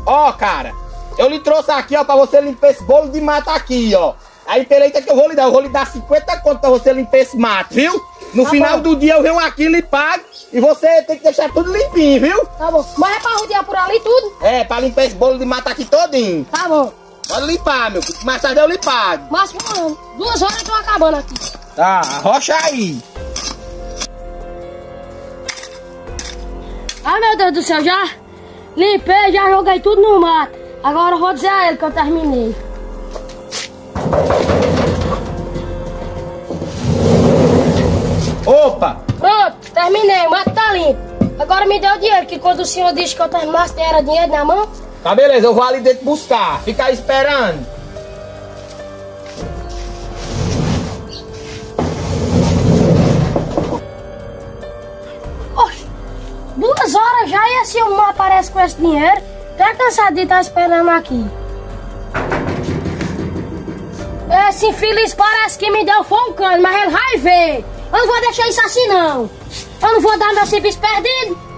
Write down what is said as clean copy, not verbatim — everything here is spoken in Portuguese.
Ó, cara, eu lhe trouxe aqui, ó, pra você limpar esse bolo de mato aqui, ó. Aí, peleita que eu vou lhe dar 50 conto pra você limpar esse mato, viu? No final do dia eu venho aqui e lhe pago e você tem que deixar tudo limpinho, viu? Tá bom. Mas é pra rodear por ali tudo? É, pra limpar esse bolo de mato aqui todinho. Tá bom. Pode limpar, meu filho. Mais tarde eu lhe pago. Mas, mano, 2 horas eu tô acabando aqui. Tá, arrocha aí. Ai, meu Deus do céu, já limpei, já joguei tudo no mato. Agora eu vou dizer a ele que eu terminei. Opa! Pronto, terminei, o mato tá limpo. Agora me dê o dinheiro, que quando o senhor disse que eu terminasse, era dinheiro na mão. Tá, beleza, eu vou ali dentro buscar. Fica aí esperando. Oxe, 2 horas já e assim não aparece com esse dinheiro. Tá cansado de estar esperando aqui. Esse infeliz parece que me deu foncando, mas ele vai ver. Eu não vou deixar isso assim não. Eu não vou dar meu serviço perdido.